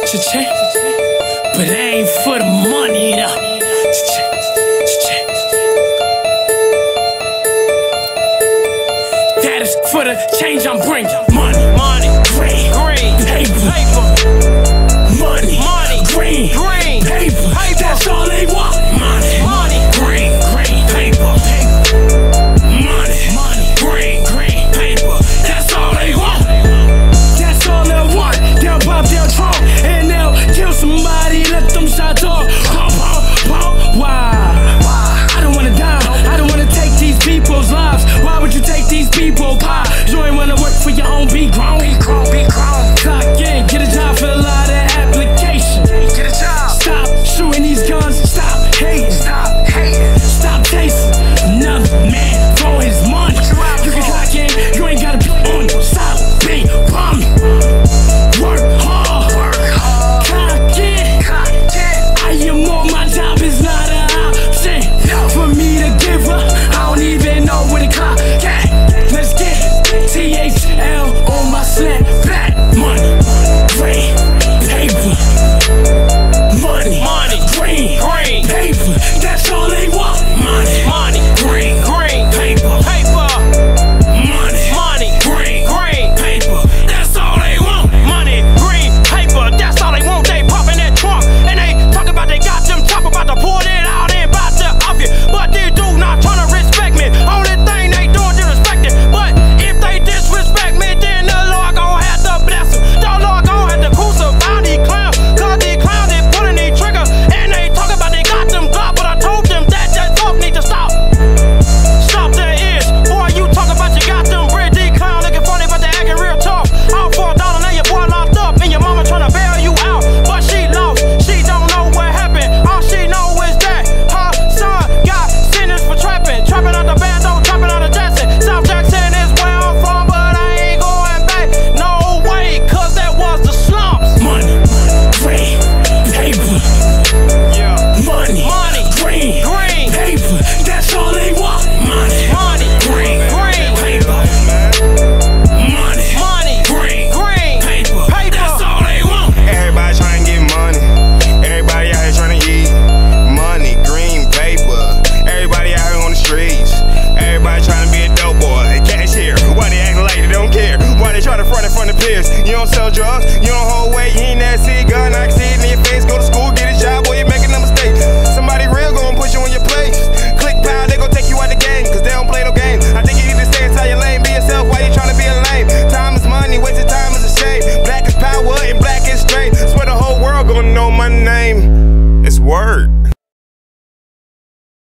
Cha-ching. But it ain't for the money though. Cha-ching. Cha-ching. That is for the change I'm bringing. Money, money, green, green, paper, paper. Money, money, green, green, paper, paper. That's all they want. Money, money, green, green, paper, paper. Money, money, green, green, paper. That's all they want. That's all they want. They'll pop their trunk and they'll kill somebody. Let them shots off. Pop, pop, pop. Why? I don't wanna die. I don't wanna take these people's lives. Why would you take these people pie? You ain't wanna work for your own. Be grown, be grown, be grown. Clock in, get a job, fill out an application. Get a job. Stop shooting these guns. Stop hating. Stop hating. Stop chasing another man for his money. You can clock in, you ain't gotta be on your side. Be bummy. Work hard. Work hard. Clock in. Clock in. I am on my job is not an option for me to give up. I don't even know where the clock at. Let's get THL on my slap back. Money, green, paper. Money, money, green, green, paper. That's all they want. Money, money, green, green, paper, paper. Money, money, green, green, paper. That's all they want. Money, green, paper. That's all they want. They pop in that trunk and they talk about they got them top about to pull it out and about to off you. But they do not tryna respect me. Only thing they doing is respect it. But if they disrespect me, then the Lord gon' have to bless them. The Lord gon' have to crucify these clowns. Cause these clowns they pulling these triggers and they talk about they got them Glock. But I told them that talk need to stop. Stop their ears. Boy, you talk about you got them bread. These clowns looking funny but they acting real tough. All for $1 now your boy locked up and your mama tryna bail you out. But she lost. She don't know what happened. All she know is that her son got sentenced for trapping. Trapping out the bando, trapping out of Jackson. South Jackson is where I'm from, but I ain't going back. No way, cause that was the slumps. Money, green, paper. Yeah. Money, Money, green, green, paper. That's all they want. Money, money, green, green, paper. Money, money, green, green, paper. paper. That's all they want. Everybody trying to get money. Everybody out here trying to eat money, green paper. Everybody out here on the streets. Everybody trying to be a dope boy. Cashier. Why they acting like they don't care? Why they try to front in front of peers? You don't sell drugs?